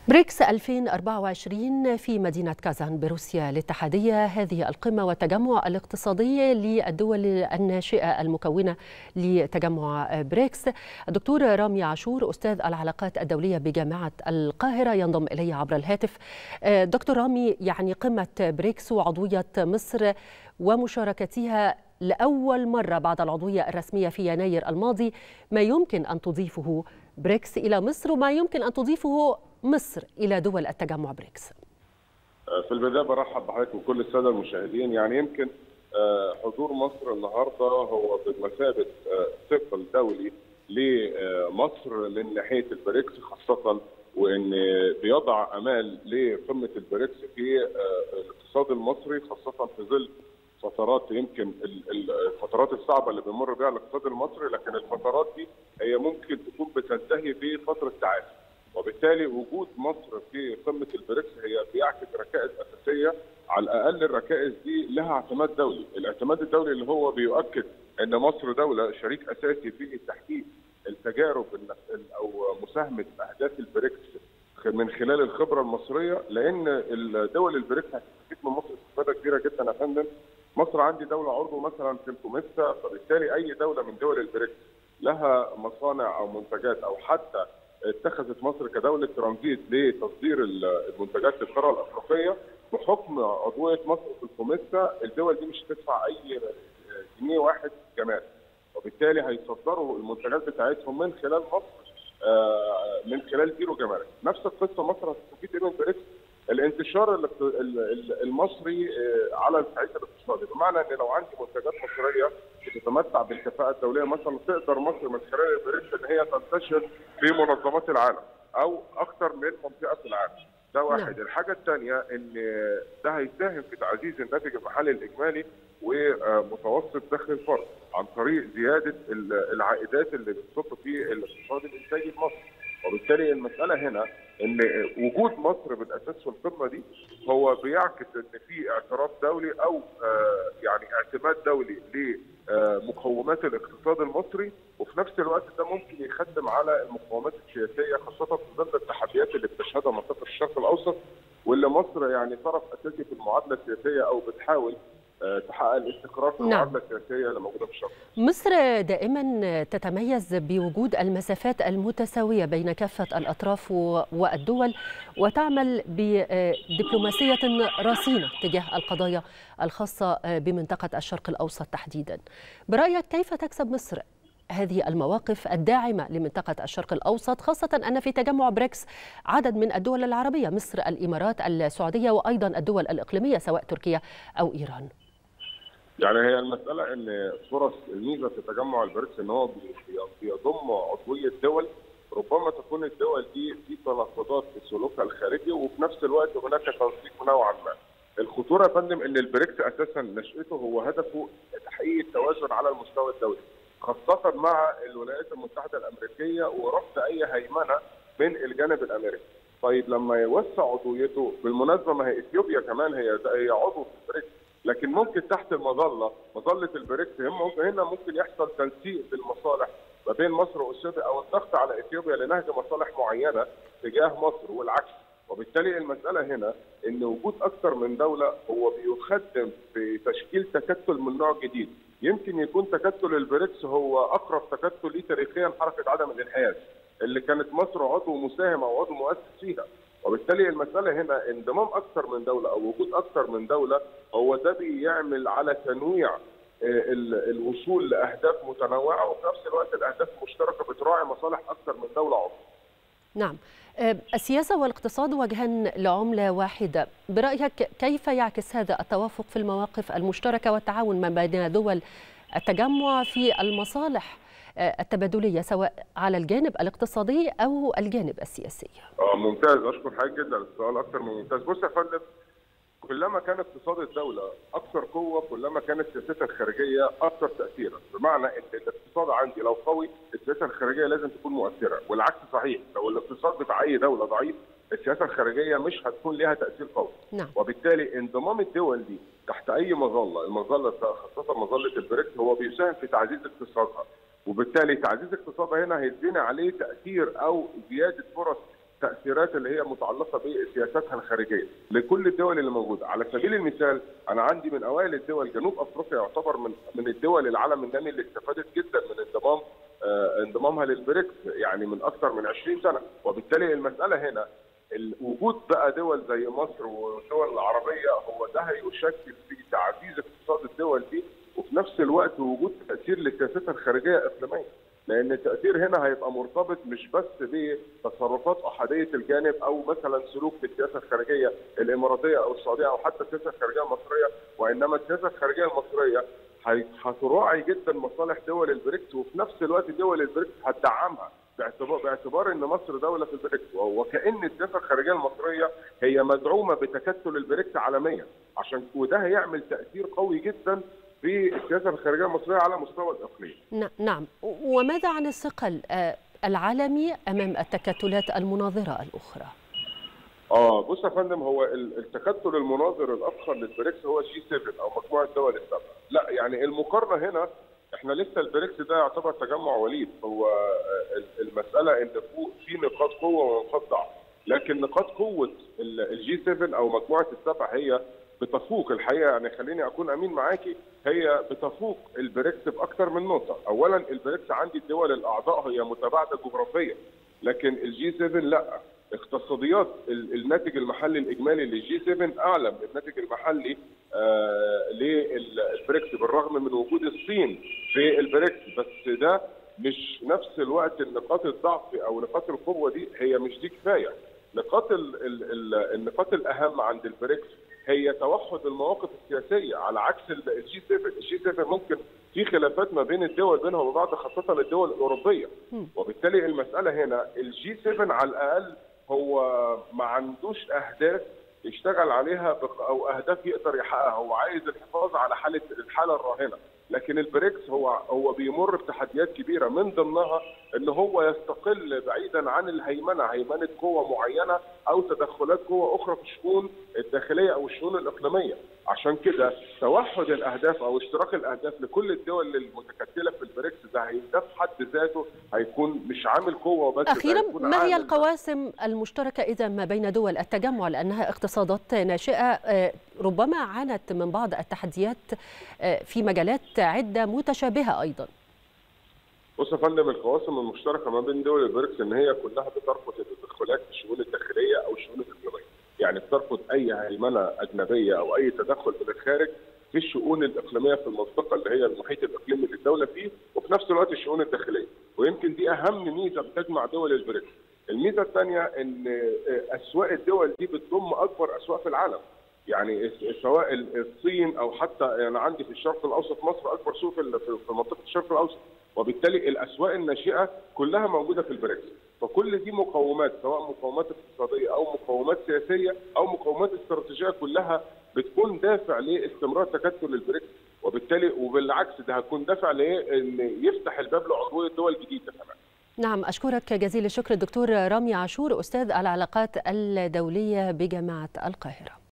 بريكس 2024 في مدينة كازان بروسيا الاتحادية. هذه القمة والتجمع الاقتصادي للدول الناشئة المكونة لتجمع بريكس. الدكتور رامي عاشور أستاذ العلاقات الدولية بجامعة القاهرة ينضم إلي عبر الهاتف. دكتور رامي، يعني قمة بريكس وعضوية مصر ومشاركتها لأول مرة بعد العضوية الرسمية في يناير الماضي، ما يمكن أن تضيفه بريكس إلى مصر وما يمكن أن تضيفه مصر إلى دول التجمع بريكس؟ في البداية برحب بحضرتك وكل السادة المشاهدين. يعني يمكن حضور مصر النهارده هو بمثابة ثقل دولي لمصر لناحية البريكس، خاصة وإن بيضع أمال لقمة البريكس في الاقتصاد المصري، خاصة في ظل فترات يمكن الفترات الصعبة اللي بيمر بها الاقتصاد المصري، لكن الفترات دي هي ممكن تكون بتنتهي بفترة تعافي. وبالتالي وجود مصر في قمه البريكس هي بيعكس ركائز اساسيه، على الاقل الركائز دي لها اعتماد دولي، الاعتماد الدولي اللي هو بيؤكد ان مصر دوله شريك اساسي في تحقيق التجارب او مساهمه اهداف البريكس من خلال الخبره المصريه، لان الدول البريكس هتستفيد من مصر استفاده كبيره جدا يا فندم. مصر عندي دوله عضو مثلا في الكوميسا، فبالتالي اي دوله من دول البريكس لها مصانع او منتجات او حتى اتخذت مصر كدولة ترانزيت لتصدير المنتجات للقارة الأفريقية بحكم عضوية مصر في الكوميسا، الدول دي مش هتدفع أي جنيه واحد كمان، وبالتالي هيصدروا المنتجات بتاعتهم من خلال مصر من خلال زيرو جمارك. نفس القصة مصر هتستفيد من بريكس الانتشار المصري على الصعيد الاقتصادي، بمعنى ان لو عندي منتجات مصريه بتتمتع بالكفاءه الدوليه مثلا، تقدر مصر من خلال البريكس ان هي تنتشر في منظمات العالم او اكثر من منطقه في العالم. ده واحد. الحاجه الثانيه ان ده هيساهم في تعزيز الناتج المحلي الاجمالي ومتوسط دخل الفرد عن طريق زياده العائدات اللي بتصب في الاقتصاد الانتاجي في مصر. وبالتالي المساله هنا ان وجود مصر بالاساس في القمه دي هو بيعكس ان في اعتراف دولي او يعني اعتماد دولي لمقومات الاقتصاد المصري، وفي نفس الوقت ده ممكن يخدم على المقومات السياسيه، خاصه في ظل التحديات اللي بتشهدها منطقه الشرق الاوسط، واللي مصر يعني طرف اساسي في المعادله السياسيه او بتحاول تحقق الاستقرار في المعادله السياسيه اللي موجوده في الشرق. مصر دائما تتميز بوجود المسافات المتساويه بين كافه الاطراف والدول، وتعمل بدبلوماسيه رصينه تجاه القضايا الخاصه بمنطقه الشرق الاوسط تحديدا. برايك كيف تكسب مصر هذه المواقف الداعمه لمنطقه الشرق الاوسط، خاصه ان في تجمع بريكس عدد من الدول العربيه، مصر، الامارات، السعوديه، وايضا الدول الاقليميه سواء تركيا او ايران؟ يعني هي المسألة إن فرص الميزة في تجمع البريكس إن هو بيضم عضوية دول، ربما تكون الدول دي في تناقضات في سلوكها الخارجي، وفي نفس الوقت هناك تنسيق نوعا ما. الخطورة يا فندم إن البريكس أساسا نشأته هو هدفه تحقيق التوازن على المستوى الدولي، خاصة مع الولايات المتحدة الأمريكية ورفض أي هيمنة من الجانب الأمريكي. طيب لما يوسع عضويته، بالمناسبة ما هي إثيوبيا كمان هي عضو في البريكس، لكن ممكن تحت مظله البريكس هنا ممكن يحصل تنسيق بالمصالح ما بين مصر واثيوبيا، او الضغط على اثيوبيا لنهج مصالح معينه تجاه مصر والعكس. وبالتالي المساله هنا ان وجود اكثر من دوله هو بيخدم في تشكيل تكتل من نوع جديد. يمكن يكون تكتل البريكس هو اقرب تكتل ليه تاريخيا حركه عدم الانحياز اللي كانت مصر عضو مساهم او عضو مؤسس فيها. وبالتالي المسألة هنا انضمام أكثر من دولة أو وجود أكثر من دولة هو ده بيعمل على تنويع الوصول لأهداف متنوعة، وفي نفس الوقت الأهداف المشتركة بتراعي مصالح أكثر من دولة عضو. نعم. السياسة والاقتصاد وجهان لعملة واحدة، برأيك كيف يعكس هذا التوافق في المواقف المشتركة والتعاون ما بين دول التجمع في المصالح التبادلية سواء على الجانب الاقتصادي أو الجانب السياسي؟ ممتاز، أشكر حضرتك جدا، السؤال أكثر من ممتاز. بص يا فندم، كلما كان اقتصاد الدولة أكثر قوة كلما كانت سياستها الخارجية أكثر تأثيرا، بمعنى إن الاقتصاد عندي لو قوي السياسة الخارجية لازم تكون مؤثرة، والعكس صحيح، لو الاقتصاد بتاع أي دولة ضعيف السياسة الخارجية مش هتكون لها تأثير قوي. نعم. وبالتالي انضمام الدول دي تحت أي المظلة خاصة مظلة البريكس هو بيساهم في تعزيز اقتصادها، وبالتالي تعزيز اقتصادها هنا هيدينا عليه تأثير أو زيادة فرص التاثيرات اللي هي متعلقه بسياساتها الخارجيه لكل الدول اللي موجوده. على سبيل المثال انا عندي من اوائل الدول جنوب افريقيا يعتبر من الدول العالم النامي اللي استفادت جدا من انضمامها للبريكس، يعني من اكثر من 20 سنه، وبالتالي المساله هنا وجود بقى دول زي مصر والدول العربيه هو ده هيشكل في تعزيز اقتصاد الدول دي، وفي نفس الوقت وجود تاثير لسياستها الخارجيه اقليميا، لان التاثير هنا هيبقى مرتبط مش بس بتصرفات احاديه الجانب او مثلا سلوك في السياسه الخارجيه الاماراتيه او السعوديه او حتى السياسه الخارجيه المصريه، وانما السياسه الخارجيه المصريه هتراعي جدا مصالح دول البريكس، وفي نفس الوقت دول البريكس هتدعمها باعتبار ان مصر دوله في البريكس، وكأن السياسه الخارجيه المصريه هي مدعومه بتكتل البريكس عالميا، عشان وده هيعمل تاثير قوي جدا في السياسه الخارجيه المصريه على مستوى الاقليم. نعم، وماذا عن الثقل العالمي امام التكتلات المناظره الاخرى؟ بص يا فندم، هو التكتل المناظر الاخر للبريكس هو G7 او مجموعه دول السبع. لا يعني المقارنه هنا احنا لسه البريكس ده يعتبر تجمع وليد، هو المساله ان في نقاط قوه ونقاط ضعف، لكن نقاط قوه الG7 او مجموعه السبع هي بتفوق الحقيقه، يعني خليني اكون امين معاكي، هي بتفوق البريكس باكثر من نقطه. اولا البريكس عندي الدول الاعضاء هي متباعده جغرافيا، لكن الG7 لا، اقتصاديات الناتج المحلي الاجمالي للG7 اعلى من الناتج المحلي للبريكس، بالرغم من وجود الصين في البريكس، بس ده مش نفس الوقت نقاط الضعف او نقاط القوه دي هي مش دي كفايه. النقاط الاهم عند البريكس هي توحد المواقف السياسيه، على عكس الG7 ممكن في خلافات ما بين الدول بينها وبعض، خاصه الدول الاوروبيه، وبالتالي المساله هنا الG7 على الاقل هو ما عندوش اهداف يشتغل عليها او اهداف يقدر يحققها، هو عايز الحفاظ على الحاله الراهنه. لكن البريكس هو بيمر بتحديات كبيره، من ضمنها ان هو يستقل بعيدا عن هيمنه قوه معينه او تدخلات قوه اخرى في الشؤون الداخليه او الشؤون الاقليميه. عشان كده توحد الاهداف او اشتراك الاهداف لكل الدول المتكتله في البريكس ده في حد ذاته هيكون مش عامل قوه بس. اخيرا، ما هي القواسم المشتركه اذا ما بين دول التجمع، لانها اقتصادات ناشئه ربما عانت من بعض التحديات في مجالات عده متشابهه ايضا؟ بص يا فندم، القواسم المشتركه ما بين دول البريكس ان هي كلها بترفض التدخلات في الشؤون الداخليه او الشؤون الاقليميه، يعني بترفض اي هيمنه اجنبيه او اي تدخل من الخارج في الشؤون الاقليميه في المنطقه اللي هي المحيط الاقليمي اللي الدوله فيه، وفي نفس الوقت الشؤون الداخليه، ويمكن دي اهم ميزه بتجمع دول البريكس. الميزه الثانيه ان اسواق الدول دي بتضم اكبر اسواق في العالم، يعني سواء الصين او حتى يعني عندي في الشرق الاوسط مصر اكبر سوق في منطقه الشرق الاوسط، وبالتالي الاسواق الناشئه كلها موجوده في البريكس. فكل دي مقومات، سواء مقومات اقتصاديه او مقومات سياسيه او مقومات استراتيجيه، كلها بتكون دافع لاستمرار تكتل البريكس، وبالتالي وبالعكس ده هتكون دافع لان يفتح الباب لعضويه دول جديده كمان. نعم، أشكرك جزيل الشكر الدكتور رامي عاشور، أستاذ العلاقات الدولية بجامعة القاهرة.